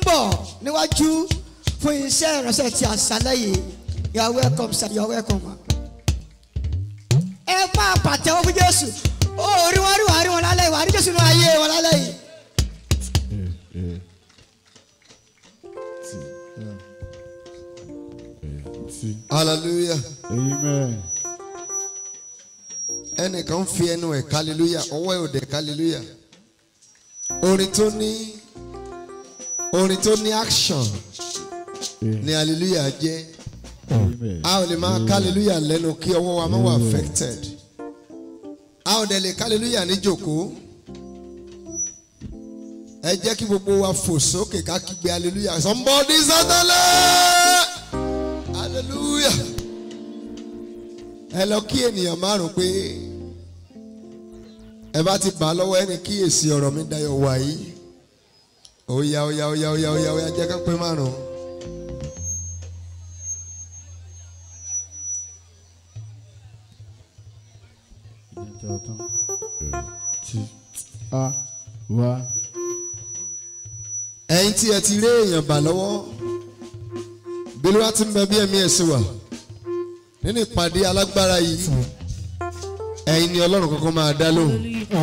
bọ̀ níwájú fún iṣẹ́ ìránṣẹ́ ti àṣálẹ́ yìí. You are welcome, sir. You are welcome. Ẹ máa pàtẹ́wọ́ fún Jésù. Ó rí wọn lálẹ́ yìí. Wà á rí Jésù nínú ayé wọn lálẹ́ yìí. Hallelujah. Amen. Ẹnìkan fi ẹnu ẹ̀ hallelujah, ọwọ́ ẹ̀ ò dẹ̀ hallelujah. Orin tó ní action ni hallelujah jẹ́. A ò lè máa hallelujah lẹ́nu kí ọwọ́ wa má wà affected. A ò dẹ̀ lè hallelujah ní jòkó. Ẹ jẹ́ kí gbogbo wa fò sókè ká kígbe hallelujah. Somebody sátálẹ̀. Hallelujah. Ẹ lọ kí ènìyàn márùn pé ẹ bá ti bà lọ́wọ́ ẹni kíyèsí ọ̀rọ̀ mi dayọ̀ wáyé. Oya jẹ́ ká pé márùn. Ẹ̀yin tí ẹ ti rí èèyàn bà lọ́wọ́ bí ló wá ti ń bẹ bí ẹ̀mí ẹ̀ sí wà nínú ìpàdé alágbára yìí, ẹ̀yin ni Ọlọ́run kankan máa dá lóhùn.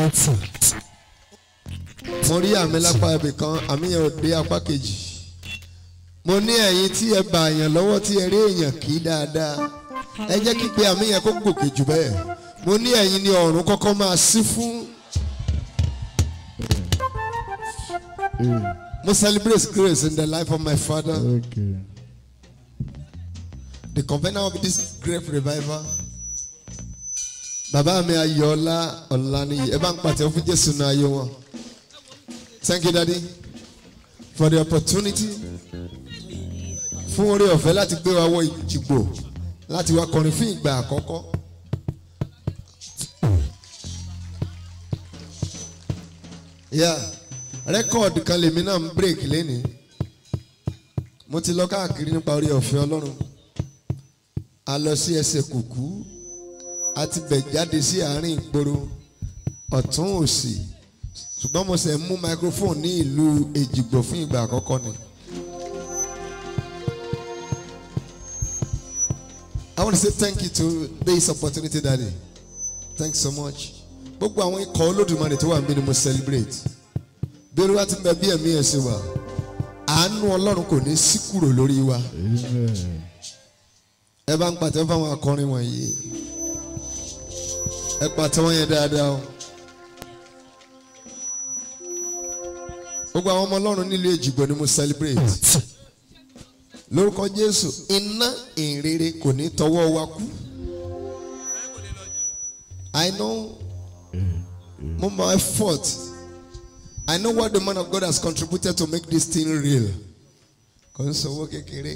Mo rí àmì lápá ibì kan, àmì yẹn ò dé apá kejì. Mo ní ẹ̀yin tí ẹ bà èèyàn lọ́wọ́ tí ẹ rí èèyàn kì í dáadáa, ẹ jẹ́ kí pé àmì yẹn kó gòkè jù bẹ́ẹ̀. Mo ní ẹ̀yin ni ọ̀run kọ́kọ́ máa ṣí fún. Mo celebrate grace in the life of my father. Okay. The convener of this great revival. Bàbá mi Ayọ̀ọ́lá Ọláníyì, ẹ bá ń pàtẹ́wọ́ fún Jésù náà ayé wọn. Thank you, Daddy, for the opportunity. Fún oore ọ̀fẹ́ láti gbé wa wọ Ìjìgbò láti wá kọrin fún ìgbà àkọ́kọ́. Rẹ́kọ̀dì kan lèmi náà ń break lénìí. Mo ti lọ káàkiri nípa oore ọ̀fẹ́ Ọlọ́run. A lọ sí ẹsẹ̀ kùkú, a ti bẹ̀ jáde sí àárín ìgboro ọ̀tún òsì, ṣùgbọ́n mo ṣe mú microphone ní ìlú Èjìgbò fún ìgbà àkọ́kọ́ ni. I want to say thank you to this opportunity, Daddy. Thanks so much. Gbogbo àwọn ikọ̀ Olódùmarè tó wà níbí ni mo celebrate. Bí olúwa ti ń bẹ bí ẹ̀mí ẹ̀ ṣe wà, àánú Ọlọ́run kò ní sí kúrò lórí wa. Amen. Ẹ bá ń pàtẹ́wọ́ fáwọn akọrin wọ̀nyí. Ẹ pàtẹ́wọ́ yẹn dáadáa o. Gbogbo àwọn ọmọ Ọlọ́run nílùú Èjìgbò ni mo celebrate. Lórúkọ Jésù, iná ìrere kò ní tọwọ́ wa kú. I know my effort. I know what the man of God has contributed to make this thing real. Kò ń sọ owó kékeré.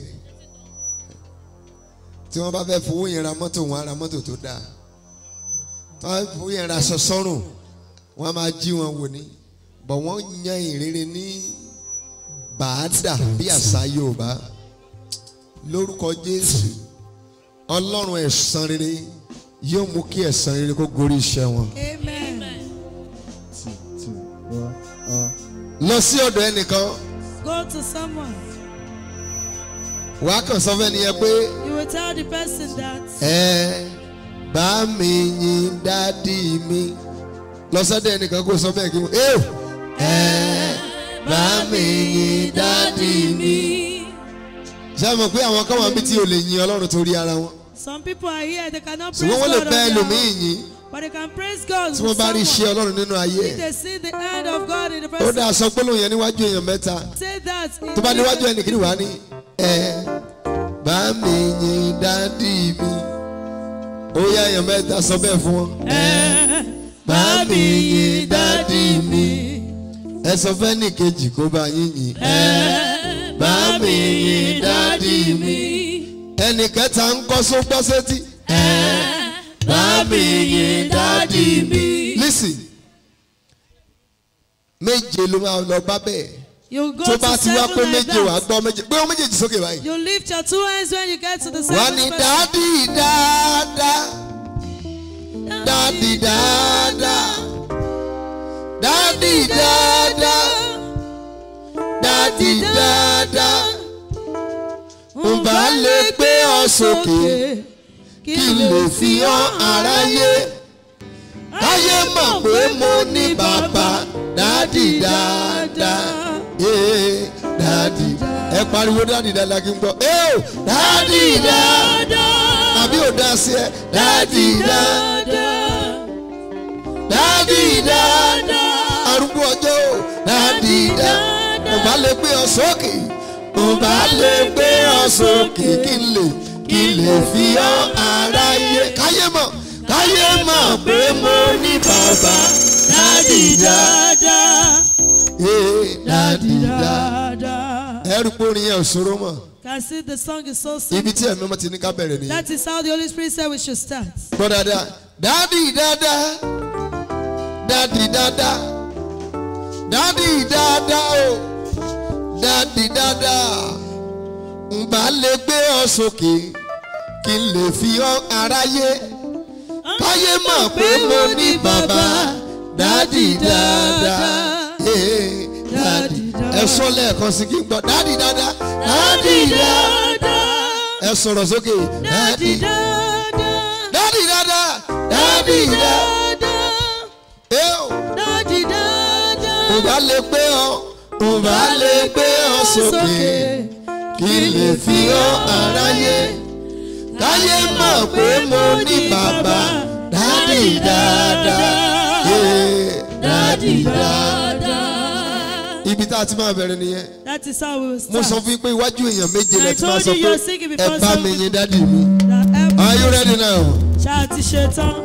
Tí wọ́n bá fẹ́ fowó yẹn ra mọ́tò, wọ́n á ra mọ́tò tó dáa. Tí wọ́n bá fowó yẹn ra aṣọ sọ́rùn, wọ́n á máa jí wọn wò ní. Bọ̀ wọ́n yan ìrere ní bàádà bí àṣà Yorùbá. Lórúkọ Jésù, Ọlọ́run ẹ̀san rere yóò mú kí ẹ̀san rere kó gorí iṣẹ́ wọn. Amen. Lọ sí ọ̀dọ̀ ẹnìkan. Go to someone. Wàá kàn sọ fẹ́ nìyẹn pé. You will tell the person that. Ẹ bá mi yìn dádì mi. Lọ sọ́dọ̀ ẹnìkan kó sọ bẹ́ẹ̀ kí wọ́n. Ẹ bá mi yìn dádì mi. Ṣé ẹ mọ̀ pé àwọn kan wà níbi tí o lè yin Ọlọ́run torí ara wọn? Some people are here, they cannot praise Ṣùgbọ́n wọ́n lè God bá on ẹlòmíì their own, yìn. but they can praise God. Tí wọ́n bá rí iṣẹ́ Ọlọ́run nínú ayé If they see the hand of God in the ó person, dáa sọ gbólóhùn yẹn níwájú èèyàn mẹ́ta. say that. Tó bá níwájú ẹnìkiri wà ní. Ẹ bá mi yìn dádì mi. Ó yá èèyàn mẹ́ta sọ bẹ́ẹ̀ fún wọn. Ẹ bá mi yìn dádì mi. Ẹ sọ fẹ́ ní kejì kó bá yín yìn. Ẹ bá mi yìn dádì mi. Ẹnì kẹta ń kọ́ só gbọ́ sétí. Ẹ bá mi yìn dádì mi. Listen, méje ló máa lọ bá bẹ́ẹ̀. You go Tó to bá ti wá pé seven like méje wàá that. gbọ́ méje. Gbé wọn méjèèjì sókè báyìí. You lift your two hands when you get to the Wà ní seventh person. dádì dáadáa. Dádì dáadáa. Dádì dáadáa. Dádì dáadáa. sókè kí n lè fi hàn aráyé. Káyé mọ̀ pé mo ní bàbá dádì dáadáa. Dádì ẹ pariwo dádì dáadáa kí n gbọ́. Dádì dáadáa àbí ò dá sí ẹ. Dádì dáadáa. Dádì dáadáa arúgbó ọjọ́ o. Dádì dáadáa mo bá lè gbé ọ sókè. Mo bá lè gbé ọ sókè kí n lè fi hàn aráyé. Káyé mọ̀ pé mo ní bàbá dádì dáadáa. Dádì dáadáa. Ẹrù porin yẹn ò ṣòro mọ́. Can see the song is so simple. Ibi tí ẹ̀mí ọmọ ti ní ká bẹ̀rẹ̀ nìyẹn. That is how the Holy Spirit said we should start. Gbọ́ dáadáa. Dádì dáadáa. Dádì dáadáa. Dádì dáadáa o. Dádì dáadáa. N bá lè gbé ọ sókè kí n lè fi hàn aráyé. Káyé mọ̀ pé mo ní bàbá dádì dáadáa. Dádì ẹ sọ lẹ́ẹ̀kan sí kí n gbọ́. Dádì dáadáa. Dádì dáadáa. Ẹ sọ̀rọ̀ sókè. Dádì dáadáa. Dádì dáadáa. Dádì dáadáa. Dádì dáadáa. Mo bá lè gbé ọ sókè kí n lè fi hàn aráyé. Káyé mọ̀ pé mo ní bàbá dádì dáadáa. Dádì dáadáa. Ibi tá a ti máa bẹ̀rẹ̀ nìyẹn. That is how we will start. Mo sọ fún yín pé iwájú èèyàn méje lẹ ti máa sọ I told you pé you're singing ẹ before bá mi yìn dádì mi. Are you ready now? Ṣáà ti ṣe tán.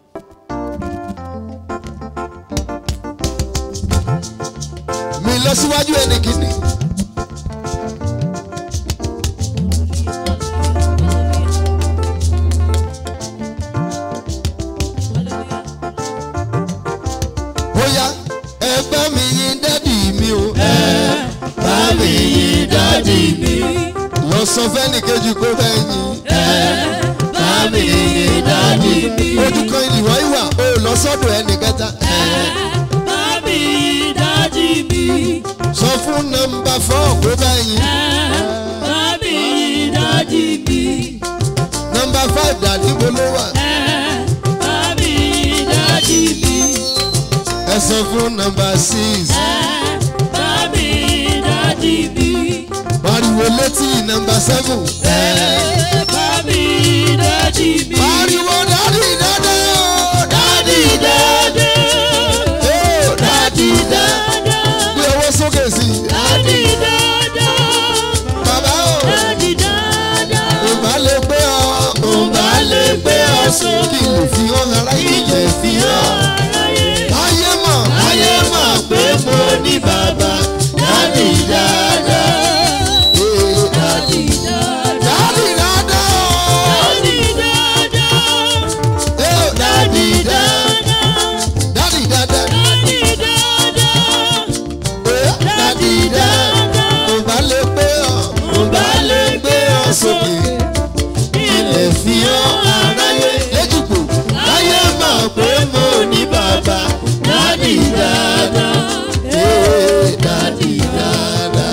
Mi lọ síwájú ẹni kìíní. Bóyá ẹ bá mi yìn dádì mi o. Ẹ bá mi yìn dádì mi. Lọ sọ fẹ́ni kejì kó bẹ́ẹ̀ yìn. Ẹ bá mi yìn dádì mi. Ojú kan ìwà ìwà o lọ sọ́dọ̀ ẹnì kẹta. Ẹ bá mi yìn dádì mi. Sọ fún nọ́mbà 4 kó bẹ́ẹ̀ yìn. Ẹ bá mi yìn dádì mi. Nọ́mbà 5 dàdí bolo wà. Ẹ bá mi yìn dádì mi. Ẹ sọ fún nọ́mbà 6. Ẹ bá mi yìn dádì mi. Pariwo létí nọ́mbà 7. Ẹ bá mi yìn dádì mi. Pariwo dádì dáadáa. Dádì dáadáa. Dádì dáadáa. Gbé owó sókè sí. Dádì dáadáa. Bàbá o. Dádì dáadáa. Mo bá lè gbé ọ. Mo bá lè gbé ọ sókè. Kí lè fi hàn aráyé. Kí lè fi hàn aráyé. Káyé mọ̀ pé mo ní bàbá dádì dáadáa. Dádì dáadáa. Dádì dáadáa. Dádì dáadáa. Dádì dáadáa. Dádì dáadáa. Mo bá lè gbé ọ sókè. Kí lè fi hàn aráyé. Léjìgbò. Káyé mọ̀ pé mo ní bàbá dádì dáadáa. Dádì dáadáa.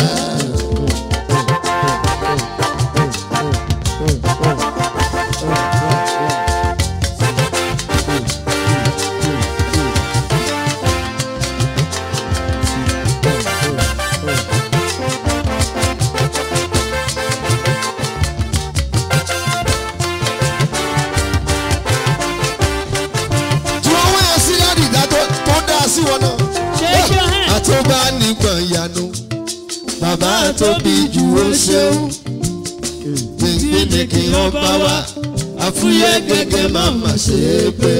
Àtọ́gbà nìkan ìyanu bàbá tóbi jù ó ṣeun. Gbèngbè kí wọ́n bá wa àfúyẹ́ gẹ́gẹ́ máa mà ṣe é pé.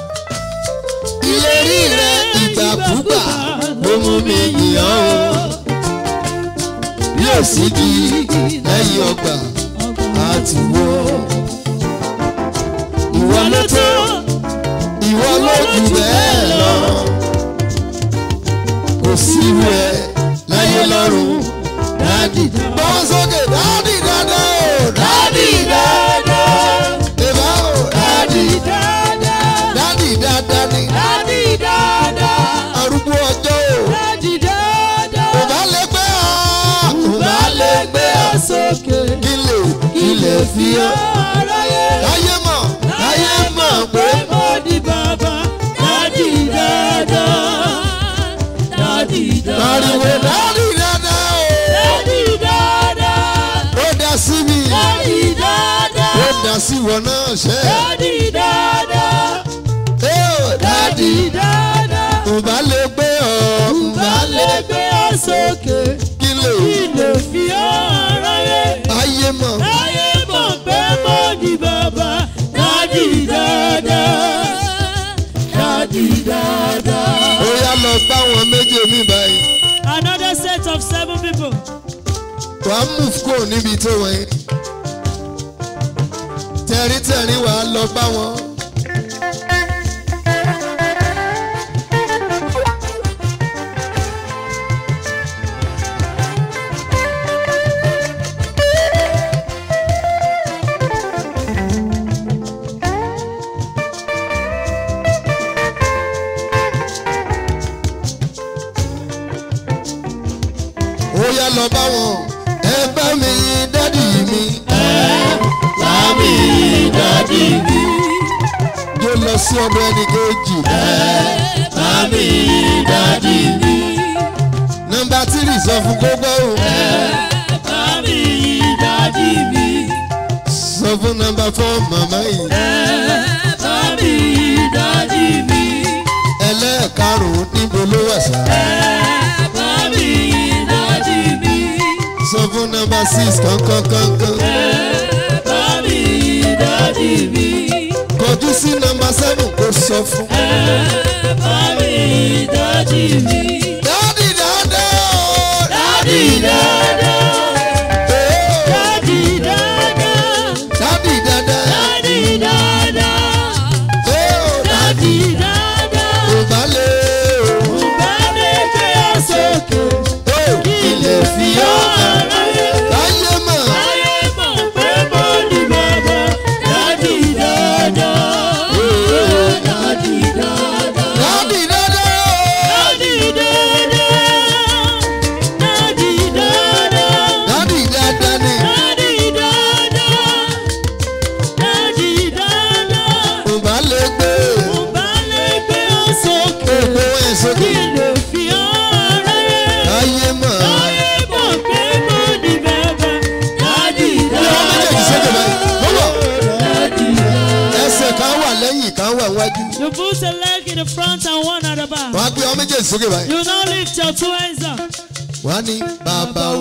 Ìlérí rẹ̀ ìgbàkúgbà ló mú mi yìn ọ́ o. Bí ò sí di lẹ́yìn ọgbà àti wo. Ìwọ ló tó, ìwọ ló jù bẹ́ẹ̀ lọ. Kò sí rẹ̀ láyé lọ́run. Dádì bọ́wọ́ sókè. Dádì dáadáa o. Dádì dáadáa. Ìbá o. Dádì dáadáa. Dádì dáadáa ni. Dádì dáadáa. Arúgbó ọjọ́ o. Dádì dáadáa. Kò bá lè gbé ọ. Kò bá lè gbé ọ sókè. Kí lè fi ọ́. Láyé mọ̀ pé mo di bàbá dádì dáadáa. Dádì pariwo dáadáa. dádì dáadáa o. Dádì dáadáa. Ó dá sí mi. Dádì dáadáa. Ó dá sí wọn náà ṣe. Dádì dáadáa. Dádì dáadáa. kò bá lè gbé ọ́. Bá lè gbé ọ sókè. Kí lè Ilé fi ọ̀rọ̀ yẹ. ayé mọ̀. Ayé mọ̀ pé mo di bàbá dádì dáadáa. Dádì dáadáa. Ó yá lọ bá wọn méje mi báyìí. Another set of 7 people. Wàá move kúrò níbi tó wọ̀nyí. Tẹ̀ríntẹ̀rín wàá lọ bá wọn. Ó yá lọ bá wọn. Ẹ bá mi yìn dádì mi. Bá mi dádì mi. Yóò lọ sí ọ̀dọ̀ ẹnì kejì. Bá mi dádì mi. Nọ́mbà 3 sọ fún kó gbọ́ o. Bá mi dádì mi. Sọ fún nọ́mbà 4 màmá yìí. Bá mi dádì mi. Ẹlẹ́ẹ̀karùn-ún níbo ló wà sá. Bá mi dádì mi. Sọ fún nọ́mbà 6 kankan. Bá mi dádì mi. Kọjú sí nọ́mbà 7 kó sọ fún. Bá mi dádì mi. Dádì dáadáa o. Dádì dáadáa. Dádì dáadáa. Dádì dáadáa. Dádì dáadáa. Dádì dáadáa. Kò bá lè o. Bá lè gbé ọ sókè. Ilé fi ọ́. Láyé mọ̀. Ayé mọ̀ pé mo ní bàbá dádì dáadáa. Dádì dáadáa. Dádì dáadáa o. Dádì dáadáa. Dádì dáadáa. Dádì dáadáa ni. Dádì dáadáa. Dádì dáadáa. Kò bá lè gbé. Bá lè gbé ọ sókè. Gbogbo ẹ̀ sókè. Ilé fi ọ̀rọ̀ yẹ. Láyé mọ̀. Ayé mọ̀ pé mo ní bàbá dádì Bí wọ́n méjèèjì sókè báyìí. Bọ́lọ̀. Dádì dáadáa. Ẹsẹ̀ kan wà lẹ́yìn kan wà wájú. You put a leg in the front and one at the back. Wọ́n á gbé ọmọ méjèèjì sókè báyìí. You now lift your 2 hands up. Wọ́n á ní bàbá o.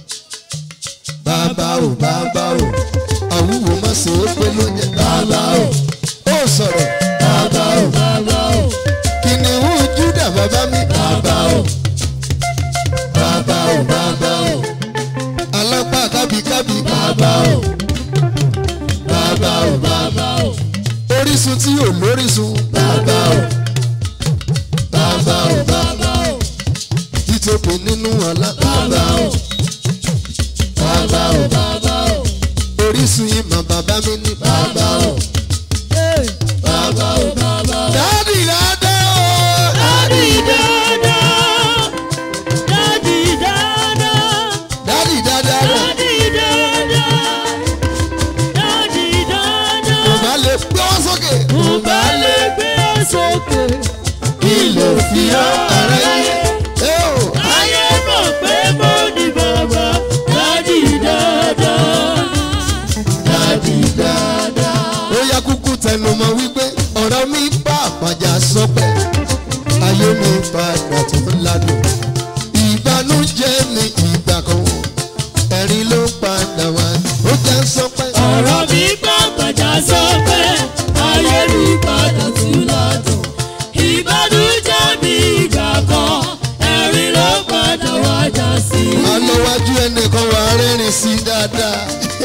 Bàbá o, bàbá o. Àwùwò má ṣe é pé ló jẹ. Bàbá o. Ó sọ̀rọ̀. Bàbá o. Bàbá o. Kìnìún Júdà bàbá mi. Bàbá o. Bàbá o, bàbá o. Alápá kábíkábí. Bàbá o. Bàbá o, Bàbá o. orísun tí ò lórísun. Bàbá o. Bàbá o, Bàbá o. títóbi nínú ọlá. Bàbá o. Bàbá o, Bàbá o. orísun ìmọ̀ bàbá mi ní. Bàbá o. Hey. Bàbá o. Bàbá o. Dádì dáadáa o. Dádì dáadáa. Dádì dáadáa. Dádì dáadáa. Dádì dáadáa. Dádì dáadáa. Kò bá lè gbé wọn sókè. Bá lè gbé ọ sókè. Kí ló fi ọ́ ara yẹ? Ayé mọ̀ pé mo ní bàbá dádì dáadáa. Dádì dáadáa. Ó yá kúkú tẹnu mọ́ wípé ọ̀rọ̀ mi bá àpàjà sọpẹ́. Ayé mi padà tó ládùn. Ìbànújẹ́ mi ìgbà kan. Ẹ̀rín ló padà wá. Ó jẹ́ sọpẹ́. Ọ̀rọ̀ mi pàpàjà sọ pé ayé mi padà tú ládùn. Ìbànújẹ́ mi ìgbà kan, ẹ̀rín ló padà wájà sí. Alọ́wájú ẹnìkan wà rẹ́rìn sí dáadáa.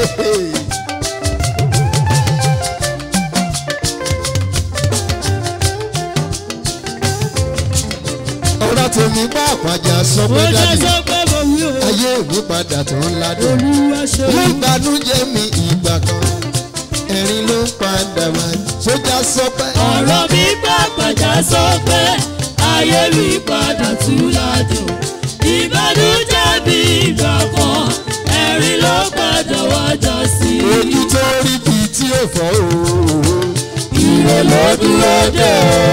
Ọ̀rọ̀ tèmi bá àpàjà sọ pé Ó jẹ́ dájú. sọ pé mo wí o. Ayé mi padà tó ń ládùn. Olúwa ṣe o. Ìbànújẹ́ mi ìgbà kan. Ẹ̀rín ló padà wá. Sójà sọpẹ́. Ọ̀rọ̀ mi pàpàjà sọ pé ayé mi padà tú ládùn. Ìbànújẹ́ mi ìgbà kan, ẹ̀rín ló padà wájà sí. Ojú tó dúró dé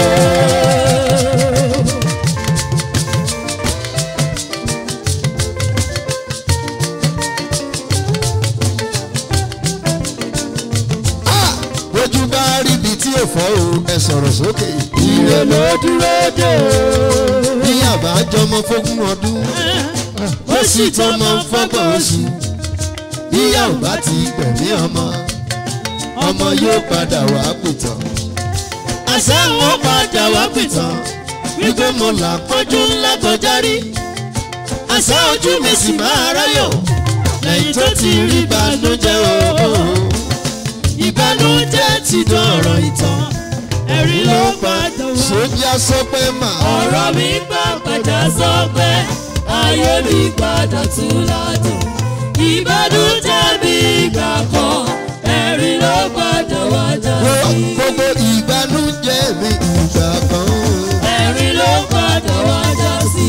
ojú bá rí ibi tí ò fọ́ o ẹ sọ̀rọ̀ sókè. ire ló dúró dé bí àbájọmọ fógún ọdún ó sì tọmọ fọ́gbọ̀n oṣù bíyà ò bá ti gbẹ̀mí ọmọ yóò padà wá pìtàn. àṣà wọn padà wá pìtàn wípé mo là pọ́njú ńlá kọjá rí àṣà ojú mi sì máa ráyọ̀ lẹ́yìn tó ti rí ìbànújẹ́ o ìbànújẹ́ ti dọ̀rọ̀ ìtàn ẹ̀rín ló padà wá. sójà sọ pé mà. ọ̀rọ̀ mi padà sọ pé ayé mi padà tún ládùn ìbànújẹ́ mi ìgbà kan ẹ̀rín ló padà wá já sí. gbogbo ìbànújẹ́ mi ìgbà kan. ẹ̀rín ló padà wá já sí.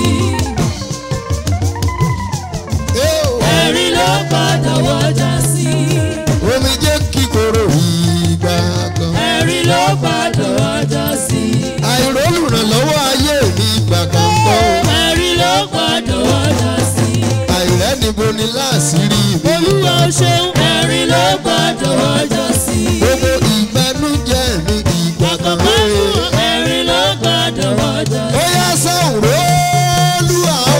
ẹ̀rín ló padà wá já sí. omi jẹ́ kíkorò ìgbà kan. ẹ̀rín ló padà wá já sí. àìrólùrànlọ́wọ́ ayé mi ìgbà kan kọ́. ẹ̀rín ló padà wá já sí. àìrẹ́nibo ni láàṣírí mi. olúwa ṣeun ẹ̀rín ló padà wá já sí. gbogbo ìbànújẹ́ mi ìgbà kan. ẹ̀rín ló padà wá já sí. ó yá sọ̀rọ̀ Olúwa o.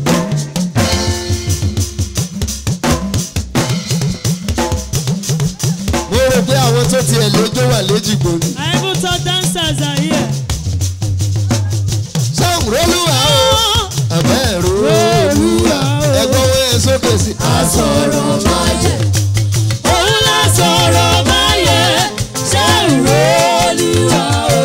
mo rò pé àwọn tó tiẹ̀ lójó wà léjìgbò ni. I even thought dancers are here. sọ̀rọ̀ Olúwa o. àbẹ́ẹ̀rù Olúwa ẹ̀gbọ́n wọn ẹ̀ sókè sí. Asọ̀rọ̀ máa yẹ, òun la sọ̀rọ̀ máa yẹ, ṣé ìró Olúwa o.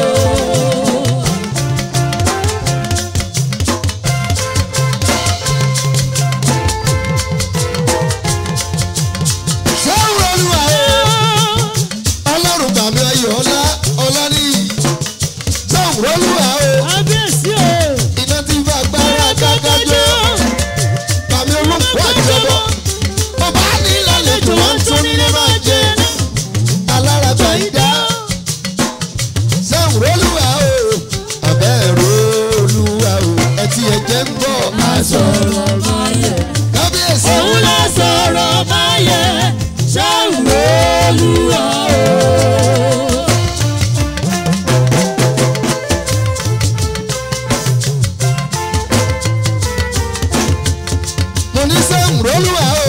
sọ̀rọ̀ Olúwa o. ọlọ́run gbàmí ayọ̀ ọlá níyì. sọ̀rọ̀ Olúwa o. Kábíyèsí o. iná tí bá gbára gágájọ́. gbàmí olóko àjọbọ. bàbá ní lálejò wọn tún nílé máa jẹ. alára gbà yín dá. sọ̀rọ̀ Olúwa o. àbẹ́ẹ̀rù Olúwa o. ẹtì ẹ̀jẹ̀ ń bọ̀. Asọ̀rọ̀ máa yẹ, kábíyèsí. òun la sọ̀rọ̀ máa yẹ, ṣé ìró Olúwa o. mo ní sẹ́hùn Olúwa o.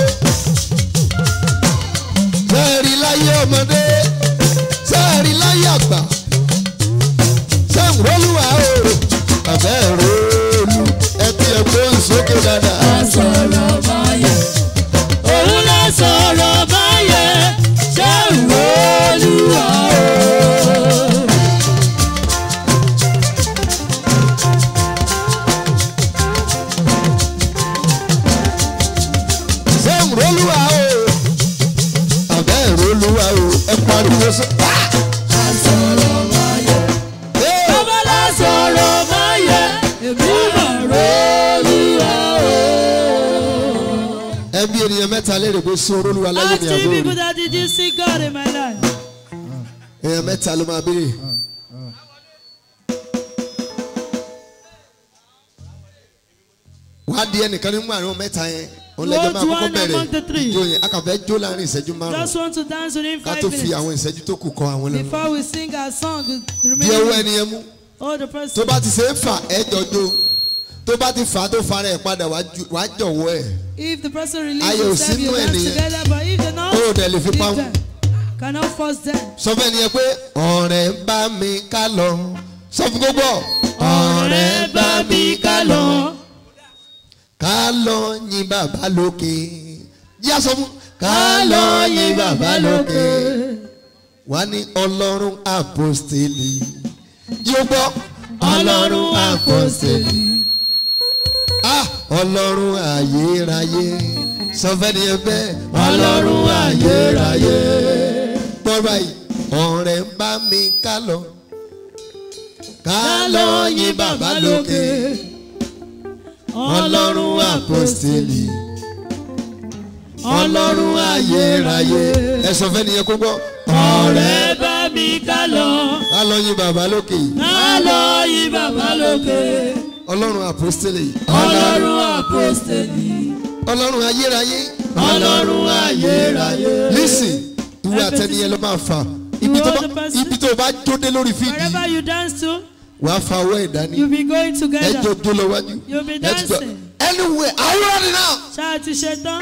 sẹ́ẹ̀rì láyé ọmọdé sẹ́ẹ̀rì láyé àgbà sẹ́hùn Olúwa o. àbẹ́ẹ̀rù olú ẹtì ẹ̀gbọ́n sókè dáadáa. Asọ̀rọ̀ máa yẹ, òun la sọ̀rọ̀ máa yẹ, ṣé ìró Olúwa o. sẹ́hùn Olúwa o. àbẹ́ẹ̀rù Olúwa o. ẹ pariwo sọ. Asọ̀rọ̀ máa yẹ, bàbá la sọ̀rọ̀ máa yẹ, èmi máa ró Olúwa o. ẹ bí ènìyàn mẹ́ta léèrè pé sọ̀rọ̀ Olúwa láyé Ask ní three àbúrò. people that did you see God in my life? èèyàn mẹ́ta ló máa béèrè. wàá di ẹnìkan nínú àwọn mẹ́ta yẹn òun lẹ́jọ́ máa Go to kọ́kọ́ one bẹ̀rẹ̀ among the three. ìjó yẹn a kàn fẹ́ jó láàrin ìṣẹ́jú márùn-ún Just want to dance within ká 5 tó fi àwọn minutes ìṣẹ́jú tó kù kọ àwọn lẹ́nu. before we sing our song. bí ọwọ́ Remember, ẹnìyẹn mú oh the tó person. bá ti ṣe é fà ẹ jọjó tó bá ti fà á tó fara ẹ̀ padà wàá jọ̀wọ́ ẹ̀. If the person Ayò releases them, you sínú ẹ̀ dance nìyẹn. together. But if they not, Ó dẹ̀ lè fi leave pa wọ́n. them. Cannot force them. sọ fẹ́ nìyẹn pé ọ̀rẹ́ bá mi ká lọ sọ fún gbogbo Ọ̀rẹ́ bá mi ká lọ. ká lọ yìn bàbá lókè yíyá sọ fún ká lọ yìn bàbá lókè wà ní ọlọ́run àpọ́stélì yóò gbọ́ ọlọ́run àpọ́stélì ọlọ́run ayérayé sọ fẹ́ nìyẹn bẹ́ẹ̀ ọlọ́run ayérayé gbọ́ báyìí ọ̀rẹ́ bá mi ká lọ yìn bàbá lókè ọlọ́run àpọ́stélì ọlọ́run ayérayé ẹ sọ fẹ́ nìyẹn kó gbọ́ Ọ̀rẹ́ bá mi ká lọ. Ká lọ yin bàbá lókè. Ká lọ yin bàbá lókè. Ọlọ́run àpọ́stélì. Ọlọ́run àpọ́stélì. Ọlọ́run ayérayé. Ọlọ́run ayérayé. Listen, ìwé àtẹniyẹ ló máa fà. Ibi tó bá jóde lórí fídì. Wherever you dance to. Wàá fa ọwọ́ ẹ̀ dání. You'll be going together. Ẹ jọ jó lọ wájú. You'll be dancing. Anyway, are you ready now? Ṣáà ti ṣe tán.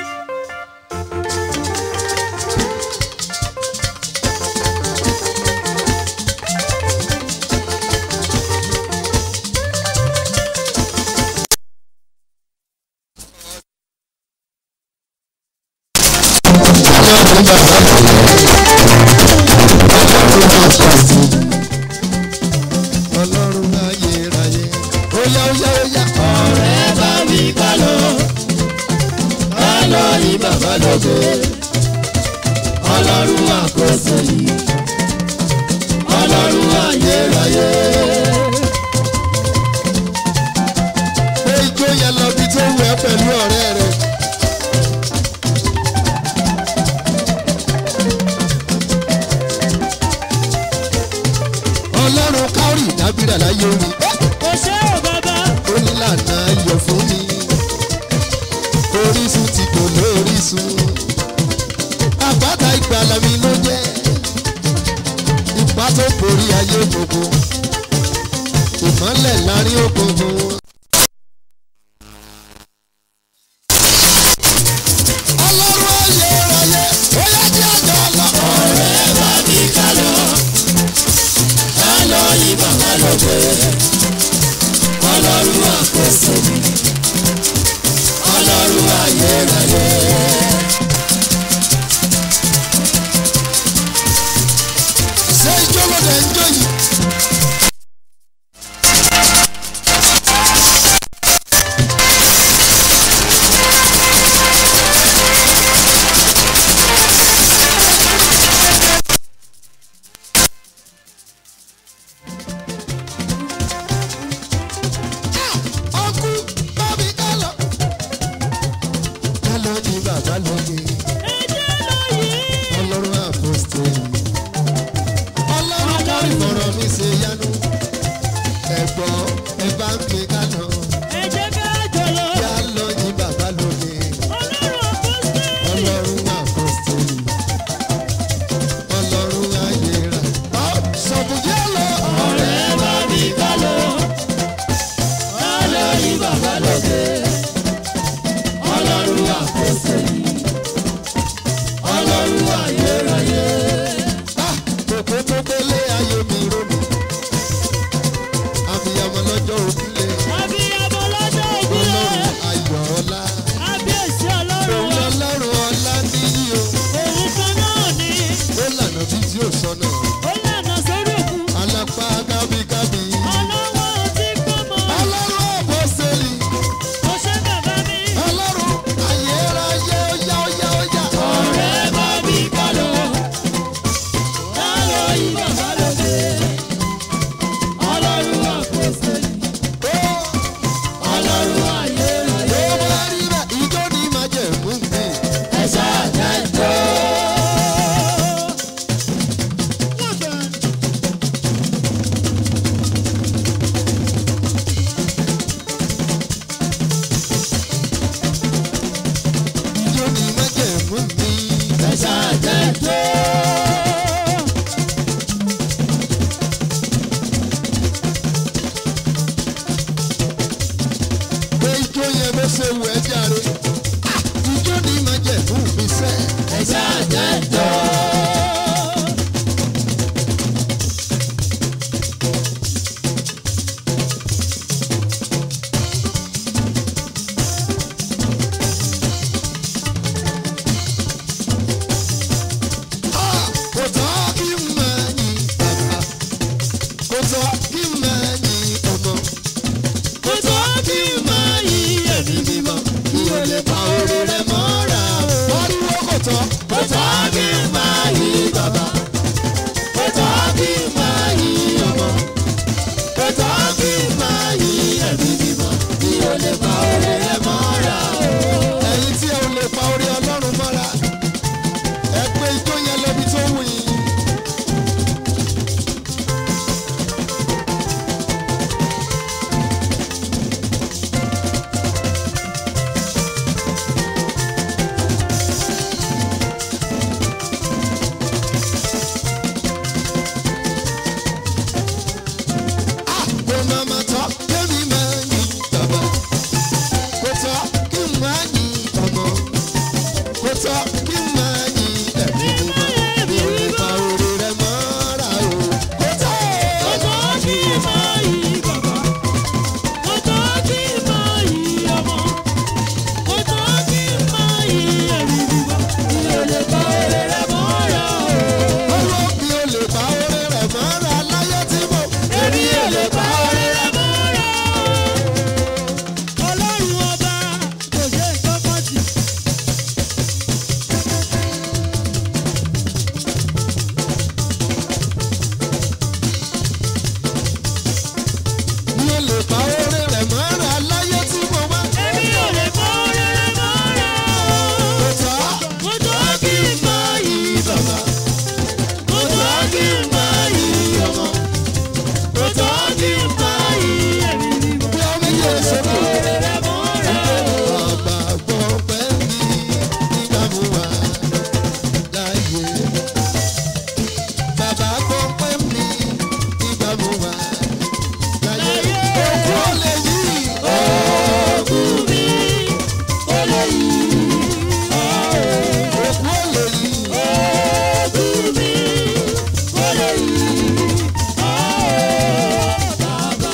Ọlọ́run ayérayé. Óyá óyá óyá. Ọ̀rẹ́ bá mi ká lọ. Ká lọ yìn bàbá lókè. Ọlọ́run àpọ́stélì. Ọlọ́run ayérayé. Pé ijó yẹn lọ bí tó wù ẹ́ pẹ̀lú ọ̀rẹ́ rẹ̀. Ọlọ́run káórì dábìrà láyé omi. Kò ṣe ò bàbá. Ó ní lànà ayọ̀ fún mi. Orísun ti kò lórísun. Àpáta ìgbàlà mi ló jẹ́. Ipá tó borí ayé gbogbo. Ìmọ́lẹ̀ láàrin òkùnkùn. Ọlọ́run ayérayé, ó yẹ kí àjọ lọ. Ọ̀rẹ́ bá mi ká lọ. Ká lọ yìn bàbá lókè. Ọlọ́run àpọ́stélì. Ọlọ́run ayérayé. Ṣé ijó ló dé ń jó yìí? Ọkú bábí ká lọ. Ká lọ ní bàbá lóye. Ọlọ́run àpọ́stélì. Ọlọ́run kárí fọ̀rọ̀ mi ṣe yánú. Ẹ̀gbọ́n ẹ bá ń gbé ká lọ. Ẹ jẹ́ ká jọ lọ. Ká lọ ní bàbá lóye. Ọlọ́run àpọ́stélì. Ọlọ́run àpọ́stélì. Ọlọ́run ayérayé. Sọ̀bùjẹ́ lọ. Ọ̀rẹ́ bá mi ká lọ. Ká lọ yìn bàbá lókè. Ọlọ́run àpọ́stélì. Ọlọ́run ayérayé. Kòkó tó gbélé ayé mi rómi. Àbíyamọ lọ́jọ́ òbílẹ̀. Abiyamọ lọ́jọ́ ògúnlẹ̀. Ọlọ́run ayọ̀ ọlá. Kábíyèsí Òun Ọlọ́run. ọlọ́run ọlá níyì o. Òun kan náà ni. Ó lànà bí tí ò sọnà. Ó lànà sórí òkun. Alápá kábíkábí. Ọlọ́wọ́ tí kò mọ̀. Ọlọ́run àpọ́stélì. Ó ṣe bàbá mi. Ọlọ́run ayérayé óyá óyá óyá. Ọ̀rẹ́ bá mi ká lọ. Ká lọ yìn bàbá lókè. Ọlọ́run àpọ́stélì. Ọlọ́run ayérayé. Ó bá rí bẹ́ẹ̀, ijó ní májẹ̀mú mi. Ẹ ṣáà jẹ́ jó. Ijó ní májẹ̀mú mi. Ẹ ṣáà jẹ́ jó. Pé ijó yẹn bó ṣe wù ẹ́ jàre. Ijó ní májẹ̀mú mi sẹ́. Ẹ ṣáà jẹ́ jó. Kò tọ́ kí n máa yin bàbá. Kò tọ́ kí n máa yin ọmọ. Kò tó kí n máa yìn ẹ̀mí mímọ́. Mi ò lè pa orí rẹ̀ mọ́ra. Wọ́ríwó kò tọ́. Kò tó kí n máa yìn bàbá. Kò tó kí n máa yìn ọmọ. Kò tó kí n máa yìn ẹ̀mí mímọ́. Mi ò lè pa orí rẹ̀ mọ́ra o. Ẹ̀yin tí ẹ ò lè pa orí Ọlọ́run mọ́ra. Ẹ pé ijó yẹn lọ́bi tó wù yín. tọ́ kí n máa yin ẹ̀mí mímọ́ mi ò lè pa orí rẹ̀ mọ́ra o. Ó tọ́ kí n máa yí bàbá, ó tọ́ kí n máa yí ọmọ, ó tọ́ kí n máa yí ẹ̀mí mímọ́ mi ò lè pa orí rẹ̀ mọ́ra o. Ọwọ́ mi ò lè pa orí rẹ̀ mọ́ra láyé tí mo. Èmi ò lè pa orí rẹ̀ mọ́ra o. Ọlọ́run ọba kò ṣe ìkọ́kọ́ tì. Mi ò lè pa orí rẹ̀ mọ́ra láyé tí mo wá. Èmi ò lè pa orí rẹ̀ mọ́ra o. Ó tọ́ Ó tọ́ kí n máa yí bàbá, ó tọ́ kí n máa yí ọmọ, ó tọ́ kí n máa yí ẹ̀mí mímọ́. bí ọmọ yẹn sọ́kò. Orí rẹ̀ mọ́ra o. Bàbá gbọ́ pẹ́ mi nígbà mo wà láyé. Bàbá gbọ́ pẹ́ mi nígbà mo wà láyé. Òkú ò lè yí. Òkú mi ó lè yí. Òkú ò lè yí. Òkú mi ó lè yí. Bàbá.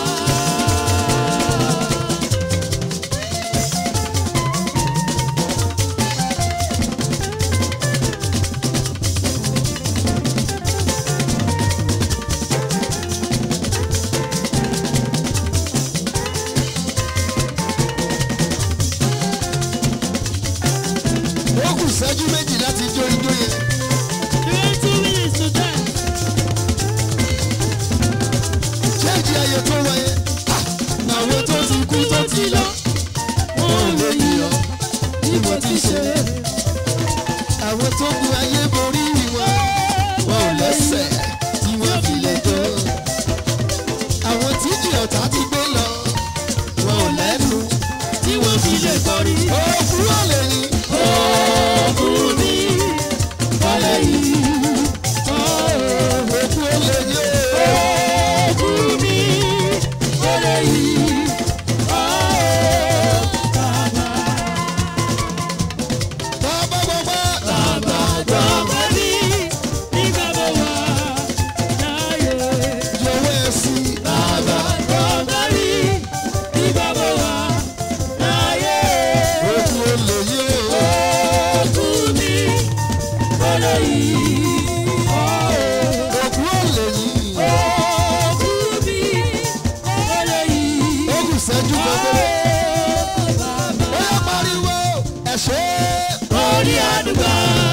Ó kù ìṣẹ́jú méjì láti jó ijó yẹn. 2 minutes to dance. Ṣéèjì ayé tó wáyé. Àwọn tó ti kú tó ti lọ. Wọ́n ò lè yíyọ bí mo ti ṣe. Àwọn tó kú ayé borí wọn. Wọn ò lẹ́sẹ̀ tí wọ́n fi lè jó. Àwọn tí jì ọ̀tá ti gbé lọ. Wọn ò lẹ́nu tí wọ́n fi lè kọrí. Òkú ò lè yí. Òkú mi ó lè yí. Òkú ò lè yí. Òkú mi ó lè yí. Bàbá. Bàbá bàbá. Bàbá gbọ́ mi nígbà mo wà láyé. Yọ̀wọ́ ẹ̀ sí. Bàbá gbọ́ mi nígbà mo wà láyé. Òkú ò lè yí. Òkú mi ó lè yí. Òkú ò lè yí. Òkú mi ó lè yí. Ó kù ìṣẹ́jú kan péré. Ó yá pariwo ẹ ṣé. Orí àdúgbò.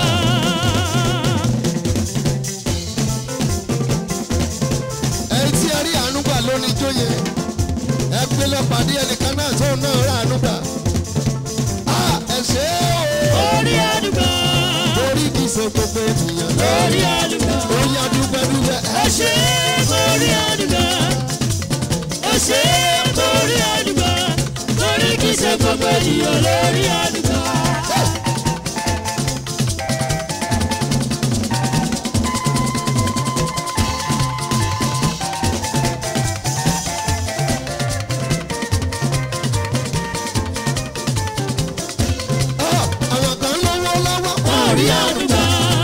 Ẹni tí ẹ rí àánú gbà lónìí jó yẹn. Ẹ gbé lọ pàdé ẹnìkan náà tó náà rà àánú gbà. Ẹ ṣé o. Orí àdúgbò. Orí kìí ṣe gbogbo ènìyàn. Orí àdúgbò. Ó yá dúpẹ́ dúpẹ́. Ẹ ṣé orí àdúgbò. Ẹ ṣé orí àdúgbò. Orí kìí ṣe gbogbo ènìyàn lórí àdúgbò. Àwọn kan lọ́wọ́ lọ́wọ́. Orí àdúgbò.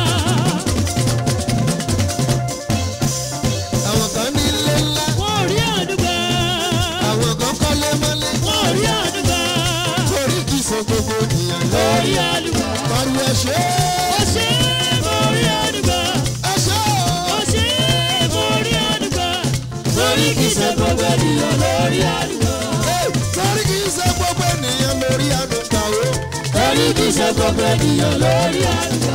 Àwọn kan ní ilé ńlá. Orí àdúgbò. Àwọn kan kọ́lé mọ́lé. Orí àdúgbò. Orí kìí ṣe gbogbo ènìyàn. Orí àdúgbò. Pariwo ẹ ṣé. Ẹ ṣé orí àdúgbò. Ẹ ṣé o. Ẹ ṣé orí àdúgbò. Orí kìí ṣe gbogbo ènìyàn lórí àdúgbò. Torí kìí ṣe gbogbo ènìyàn lórí àánú gbà o. Orí kìí ṣe gbogbo ènìyàn lórí àdúgbò.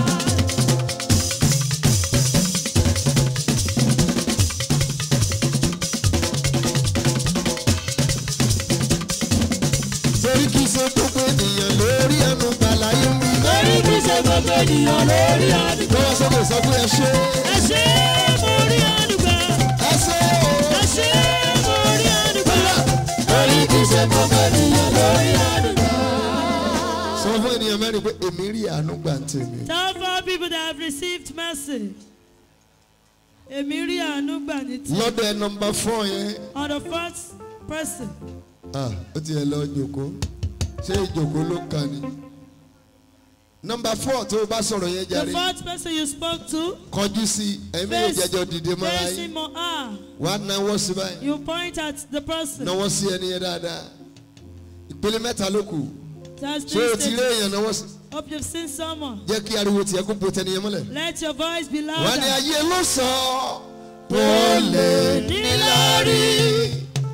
Torí kìí ṣe gbogbo ènìyàn lórí àánú gbà láyé mi. Orí kìí ṣe gbogbo ènìyàn lórí àdúgbò. Lọ́wọ́ sókè sọ pé ẹ ṣé. Ẹ ṣé orí àdúgbò. Ẹ ṣé o. Ẹ ṣé orí àdúgbò. Orí kìí ṣe gbogbo ènìyàn lórí àdúgbò. Sọ fún ènìyàn mẹ́rin pé èmi rí àánú gbà ń tèmi. Tell 4 people that have received mercy. Èmi rí àánú gbà ní ti. Lọ́dọ̀ ẹ nọmba 4 yẹn. On the first person. Ó ti ẹ̀ lọ jòkó. Ṣé ìjòkó ló kàn ní? Number 4 tó o bá sọ̀rọ̀ yẹn The jàre. fourth person you spoke to, Kọjú sí ẹ̀mí yóò jẹjọ dìde mọ́ra face yín. him or her. Wà á náwó sí báyìí. You point at the person. Náwó sí ẹni yẹn dáadáa. Ìpele mẹ́ta ló kù. That's Ṣé o ti rí the èèyàn náwó sí? Hope you've seen someone. Jẹ́ kí ariwo tiẹ̀ kó bo tẹniyẹn mọ́lẹ̀. Let your voice be Wà ní louder. ayé ló sọ. Bó lè níláárí.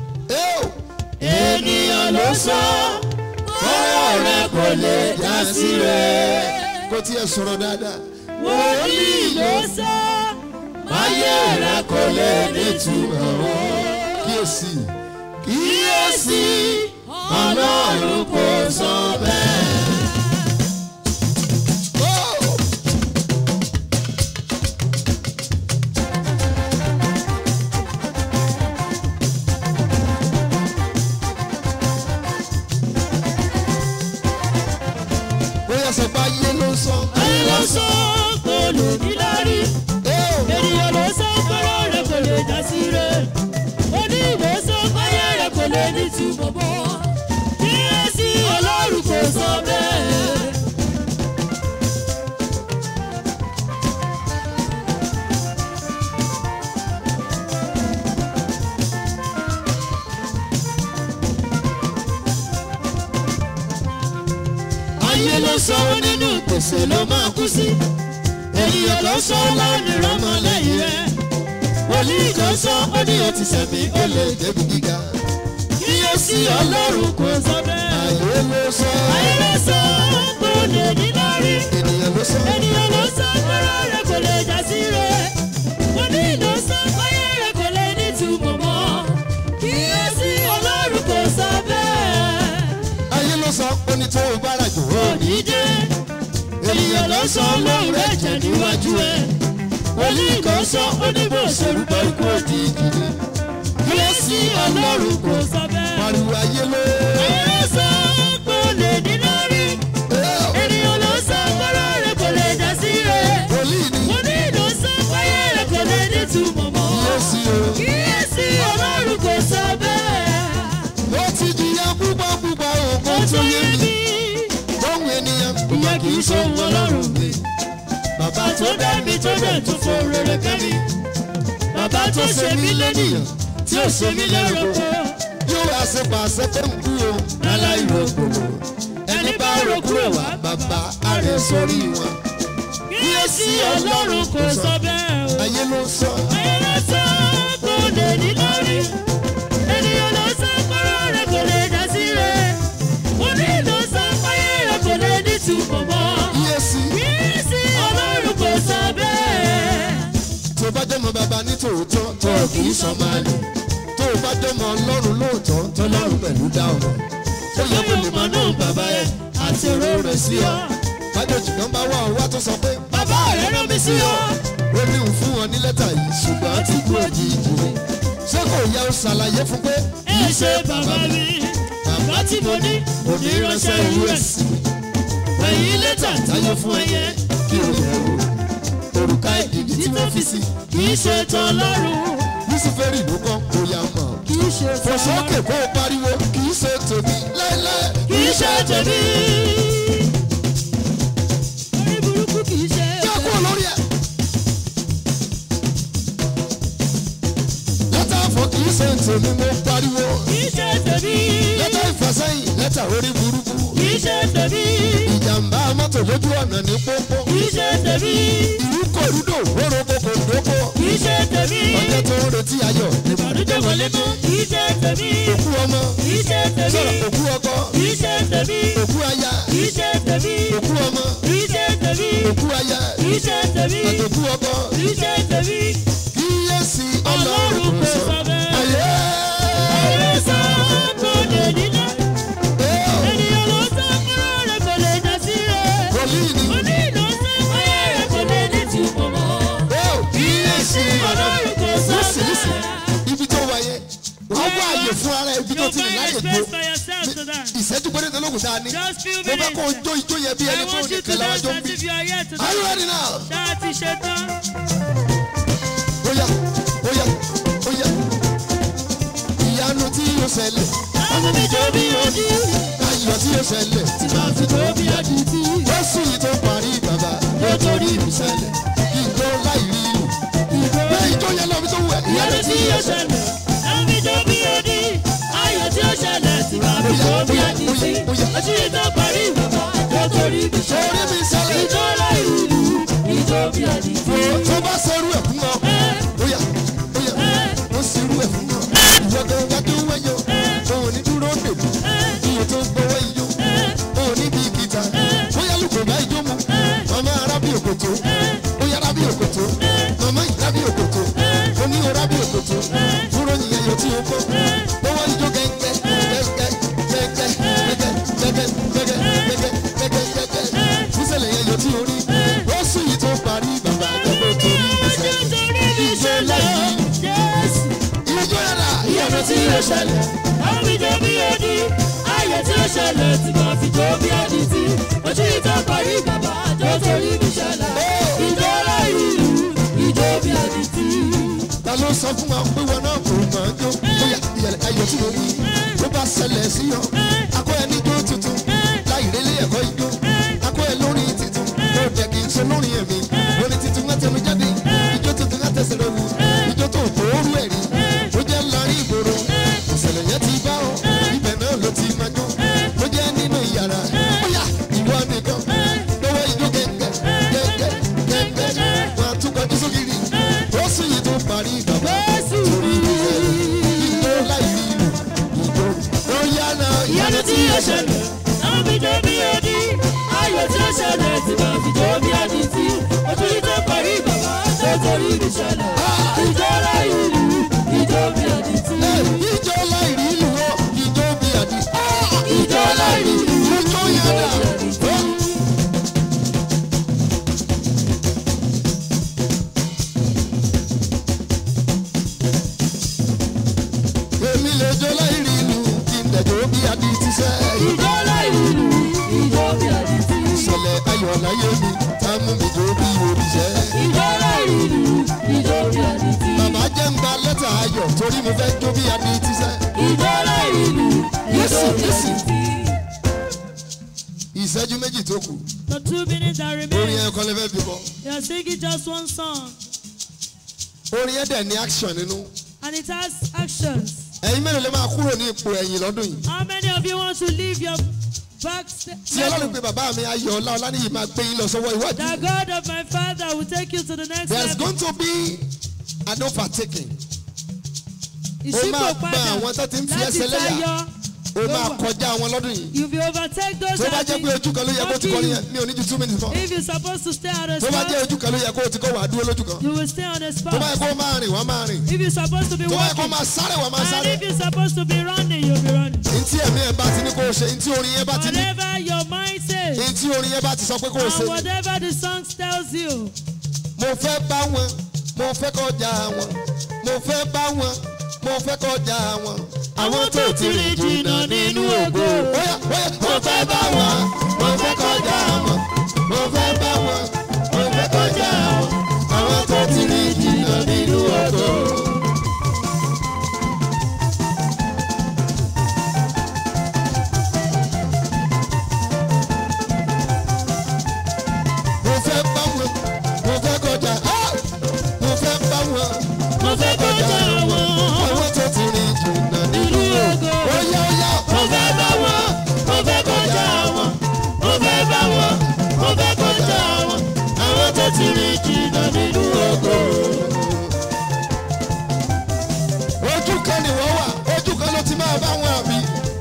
Ènìyàn ló sọ, Ọ̀rọ̀ rẹ kò lè já sí rẹ̀. Kó tiẹ̀ sọ̀rọ̀ dáadáa. wòlíì ló sọ, Ayé rẹ kò lè nítumọ̀. Kíyèsí. kíyèsí, Ọlọ́run kò sọ bẹ́ẹ̀. Bóyá sọ pé ayé ló sọ. Ayé ló sọ, kò lè níláárí. Ènìyàn ló sọ, kọ́rọ̀ rẹ̀ kò lè já sí rẹ̀. Wòlíì ló sọ, ayé rẹ̀ kò lè nítumọ̀ mọ́. Kíyèsí, Ọlọ́run kò sọ bẹ́ẹ̀. Ayé ló sọ ọ́ nínú gbèsè ló máa kú sí. Ènìyàn ló sọ lọ́ọ̀nì rọ́mọ lẹ́yìn rẹ̀. Wòlíì ló sọ ó ní òtí sẹ́mi ó lè Débi gíga. kíyèsí Ọlọ́run kò sọ bẹ́ẹ̀. Ayé ló sọ. Ayé ló sọ kò lè níláárí. Ènìyàn ló sọ. Ènìyàn ló sọ kọ́rọ̀ rẹ̀ kò lè já sí rẹ̀. Wòlíì ló sọ ayé rẹ̀ kò lè nítumọ̀ mọ́. Kíyèsí Ọlọ́run kò sọ bẹ́ẹ̀. Ayé ló sọ ó ní tó o bá rà jù ó. Òdìdé ènìyàn ló sọ lóhùn rẹ̀ jẹ́ níwájú ẹ̀. Wòlíì ló sọ ó ní bó ṣerú bọ́ ikú òjijì. Kíyèsí Ọlọ́run kò sọ bẹ́ẹ̀. Pariwo ayé ló. Ayé ló sọ kò lè níláárí. Ènìyàn ló sọ kọ́rọ̀ rẹ̀ kò lè já sí rẹ̀. Wòlíì ni. Wòlíì ló sọ ayé rẹ̀ kò lè nítumọ̀ mọ́. Kíyèsí o. Kíyèsí Ọlọ́run kò sọ bẹ́ẹ̀. Ó ti jìyà púpọ̀ púpọ̀ òkú tó yé mi. Bóun ènìyàn. Ìyẹn kì í ṣe òun Ọlọ́run mi. Bàbá tó dá mi tó dẹ̀ tó fò rere kẹ́ mi. Bàbá tó ṣe mí lẹ́nìyàn tí ó ṣe mí lẹ́rọ̀kọ́. Yóò wá sí pàṣẹ pé ń kú o. Láláì rògbòlò. Ẹni bá rò kúrò wá. Bàbá àrẹ sórí wọn. Kíyèsí Ọlọ́run kò sọ bẹ́ẹ̀ o. Ayé ló sọ. Ayé ló sọ kò lè níláárí. Ènìyàn ló sọ kọ́rọ̀ rẹ̀ kò lè já sí rẹ̀. Wòlíì ló sọ ayé rẹ̀ kò lè nítumọ̀ mọ́. Kíyèsí. Kíyèsí Ọlọ́run kò sọ bẹ́ẹ̀. Tó bá jọmọ bàbá ní tòótọ́ tó o kì í sọ máa lè. Tó o bá jọmọ Ọlọ́run lóòótọ́ tó lọ́run pẹ̀lú dá ọ̀rọ̀. Ó yẹ kó lè mọ náà bàbá ẹ̀ àti èrò rẹ̀ sí ọ. Bájọ́jì kan bá wà ọ wá tó sọ pé Bàbá rẹ̀ rán mi sí ọ. ó ní òun fún wọn ní lẹ́tà yìí ṣùgbọ́n ó ti kú òjijì ni. Ṣé kò yẹ ó ṣàlàyé fún pé Ẹ ṣe bàbá mi. Bàbá tí mo ní kò ní ránṣẹ́ irú ẹ̀ sí mi. Ẹ̀yin lẹ́tà táyọ̀ fún ẹyẹ kí o yẹ o? Òrùka ìdìdì tí wọ́n fi sí. kì í ṣe tán lọ́rùn. Lúsífẹ́rì ló kọ́ kó yá mọ̀. Kì í ṣe tán Fòsókè kó o pariwo kì í ṣe tèmi láéláé. Kì í ṣe tèmi. Orí burúkú kì í ṣe. Jẹ́ kúrò lórí ẹ̀. Lẹ́tà àfọ̀ kì í ṣe tèmi mo pariwo. Kì í ṣe tèmi. Lẹ́tà ìfàsẹ́yìn lẹ́tà orí burúkú. Kì í ṣe tèmi. Ìjàmbá mọ́tò lójú ọ̀nà ní pópó. Kì í ṣe tèmi. Ìlú kòrúdò wóró kòkò dóko. Kì í ṣe tèmi. Ọjọ́ tó ń retí ayọ̀. Ìbànújẹ́ wọlé mọ́. Kì í ṣe tèmi. Òkú ọmọ. Kì í ṣe tèmi. Sọ̀rọ̀ òkú ọkọ. Kì í ṣe tèmi. Òkú aya. Kì í ṣe tèmi. Òkú ọmọ. Kì í ṣe tèmi. Òkú aya. Kì í ṣe tèmi. Àtòkú ọkọ. Kì í ṣe tèmi. Kíyèsí Ọlọ́run kò sọ. bẹ́ẹ̀. Ayé. Ayé sọ kò lè nílá. Ènìyàn ló sọ kọ́rọ̀ rẹ̀ kò lè já sí rẹ̀. Wòlíì ni. Wòlíì ló sọ ayé rẹ̀ kò lè ní túmọ̀ mọ́. Kíyèsí Ọlọ́run kò sọ bẹ́ẹ̀. Ibi tó wáyé. Wọ́n wá àyè fún ara ibi tó You ti lè find láyè a gbó. space for yourself to dance. Ìṣẹ́jú péréte lókun tá a ní. Just few Mo fẹ́ kó o minutes. jó ijó yẹn bí I ẹni tó want you nìkan to láwọn dance jọ ń as bí. if you are here to Are you dance. ready now? Ṣáà ti ṣe tán. Óyá óyá óyá. Ìyanu tí yóò ṣẹlẹ̀. Láti fi jó bí odi. Ayọ̀ tí yóò ṣẹlẹ̀. Tí máa fi jó bí adití. Jésù yìí tó pa ṣẹlẹ̀ láfi jó bí odi ayọ̀ tí ó ṣẹlẹ̀ tí wàá fi jó bí àdìsí ojú ìtọ́ parí bàbá àjọ torí bí ṣẹlẹ̀ ìjọ láì ìlú ìjọ bí àdìsí. tó bá sọrú ẹ̀ fún ọ bóyá ó sọrú ẹ̀ fún ọ ìwọ gangan tó wáyọ òun ní dúró dèbò iye tó gbowó ijó òun ní bí gìtá bóyá lùkùnbá ijó mu màmá arábí òkòtó bóyá arábí òkòtó màmá ìrábí òkòtó oní orábí òkòtó fúnra nìyẹn yóò tí o kó bówó ijó gẹ́gẹ́ sísẹ̀lẹ̀ yẹn yóò tí o rí ó sùn yìí tó parí bàbá àjọpọ̀ torí ìṣẹ́ láyé ìjọ yàrá ìyànà tí yóò ṣẹlẹ̀ àwọn ìjọ bí odi ayọ̀ tí ó ṣẹlẹ̀ tí wọ́n fi jó bí àdìsí ojú ìtọ́ parí bàbá àjọ torí bí ṣẹlẹ̀ ìjọ láì ìlú ìjọ bí àdìsí. ta ló sọ fún wa pé wọn náà kò máa ń jó bóyá ìyàlẹ̀ ayọ̀ tí mo rí tó bá ṣẹlẹ̀ sí ọ akọ ẹni jó tuntun láì rélé ẹ̀kọ́ ijó akọ ẹ lórí tuntun ló jẹ́ kí n ṣe lórí ẹ̀mí lórí tuntun á tẹnu jáde ijó tuntun á tẹsẹ̀ rẹ̀ wù ijó tó gbòòrú ẹ̀rí ó jẹ́ láàrin ìgboro ìṣẹ̀lẹ̀ yẹn ti bá ọ ibẹ̀ náà ló ti máa jó ó jẹ́ nínú ìyàrá bóyá ìwọ nìkan lọ́wọ́ ijó gẹ́gẹ́ wọn àtúkọ̀jú sókiri ó sì yìí tó parí bàbá torí ìjó láì rí ìjó ó yá náà ìyànà tí yóò ṣẹlẹ̀ àwọn ìjọ bí odi ayọ̀ tí ó ṣẹlẹ̀ tí wọ́n fi jó bí àdìsí ojú ìtọ́ parí bàbá àjọ torí bí ṣẹlẹ̀ ìjọ láì ìlú ìjọ bí àdìsí. ìjó láì rí ìlú ọ ìjó bí àdì ìjọ láì ìlú ìjó yàrá èmi lè jó láì rí ìlú kí n dẹ̀jọ́ bí àdì ti sẹ́ ìjọ láì ìlú ìjọ bí àdìsí. ìṣẹ̀lẹ̀ ayọ̀ láyé mi tá mú mi jó bí òrìṣẹ́. ìjọ láì ìlú ìjọ bí àdìsí. bàbá jẹ́ ń gba lẹ́tà ayọ̀ torí mo fẹ́ jó bí àdì ti sẹ́. ìjọ láì ìlú ìjọ bí àdìsí. ìṣẹ́jú méjì tó kù The 2 minutes that orin remain, yẹn kọ́ lè fẹ́ fi bọ́. you are singing just one song orin yẹn dẹ̀ ní action nínú. and it has actions. ẹ̀yin mélòó lè máa kúrò ní ipò ẹ̀yìn lọ́dún yìí. How many of you want to leave your back tí ọlọ́run pé bàbá mi ayọ̀ ọlá ọlánìyí máa gbé yín lọ sọ́wọ́ The iwájú. God of my father will take you to the next there is level. going to be an overtaking. ó Ìṣípò máa gba padà àwọn tó ti ń fi láti ẹsẹ̀ lẹ́yà. tayọ. ó máa kọjá àwọn lọ́dún yìí. You will overtake those tó bá that jẹ́ pé ojú kan ló yẹ kó ti kọ́ yẹn mi ò ní ju 2 minutes mọ́. if you're supposed to stay at a tó bá jẹ́ spot, ojú kan ló yẹ kó ti kọ́ wà á dúró lójú kan. you will stay on a tó bá yẹ spot. kó máa rìn wá máa rìn. If you're supposed to be tó bá yẹ kó walking, máa sáré wá máa and sáré. if you're supposed to be running, you'll be running. ntí ẹ̀mí ẹ̀ bá ti ní kó o ṣe ntí orin yẹn bá ti ní. Whatever your mind says, ntí orin yẹn bá ti sọ pé kó o ṣe. and whatever the song tells you, mo fẹ́ bá wọn mo fẹ́ kọjá wọn mo fẹ́ bá wọn mo fẹ́ kọjá wọn. àwọn tó ti rìn jìnnà nínú ògo. Bóyá mo fẹ́ bá wọn mo fẹ́ kọjá wọn mo fẹ́ bá wọn mo fẹ́ kọjá wọn. àwọn tó ti rìn jìnnà nínú ògo. mo fẹ́ bá wọn mo fẹ́ kọjá mo fẹ́ bá wọn mo fẹ́ kọjá wọn. àwọn tó ti rìn jìnnà nínú ògo. Óyá óyá mo fẹ́ bá wọn. mo fẹ́ kọjá wọn. mo fẹ́ bá wọn. mo fẹ́ kọjá wọn. àwọn tó ti rìn jìnnà nínú ògo. ojú kan ni wọ́n wà ojú kan ló ti máa bá wọn àbí.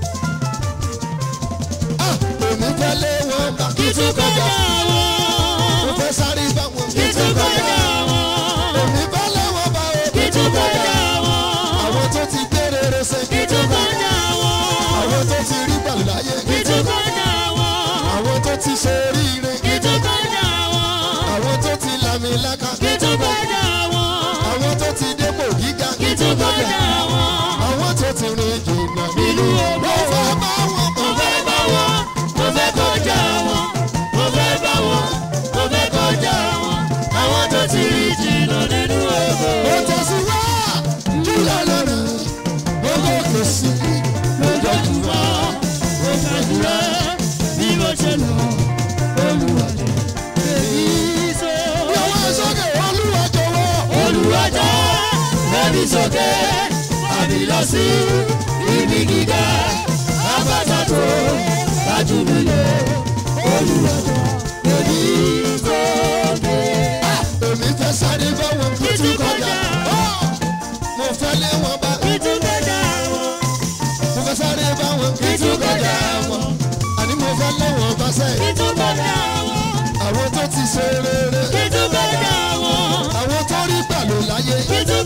èmi fẹ́ lé wọn bá kí tún kọjá wọn. mo fẹ́ sáré bá wọn kí tún kọjá wọn. èmi fẹ́ lé wọn bá o kí tún kọjá wọn. àwọn tó ti gbé rere ṣe kí tún kọjá wọn. àwọn tó ti rí pẹ̀lú láyé kí tún kọjá wọn. àwọn tó ti ṣe oríire kí tún kọjá wọn. àwọn tó ti lami lákà kí tún kọjá wọn. àwọn tó ti dépò gíga kí tún kọjá wọn. àwọn tó ti rìn jìnnà nínú ògo. mo fẹ́ bá wọn mo fẹ́ bá wọn. mo fẹ́ kọjá wọn. mo fẹ́ bá wọn. mo fẹ́ kọjá wọn. àwọn tó ti rí jìnnà nínú ògo. mo tẹ̀síwá júlọ lọ́nà gbogbo kò sí lójoojúmọ́ mo gbàdúrà bí mo ṣe lọ olùwàjò èyí sọ. ìyàwó sókè olúwa jọ̀wọ́ olùwàjò mi sókè àbí lọ sí ibi gíga àbáta tó lájú mi lọ olùwàjọ èmi sókè. èmi fẹ́ sáré bá wọn kí tún kọjá mo fẹ́ lé wọn bá kí tún kọjá wọn. mo fẹ́ sáré bá wọn kí tún kọjá wọn àní mo fẹ́ lé wọn bá sẹ́yìn. kí tún kọjá wọn. àwọn tó ti ṣe rere kí tún kọjá wọn. àwọn tó rí gbà ló láyé kí tún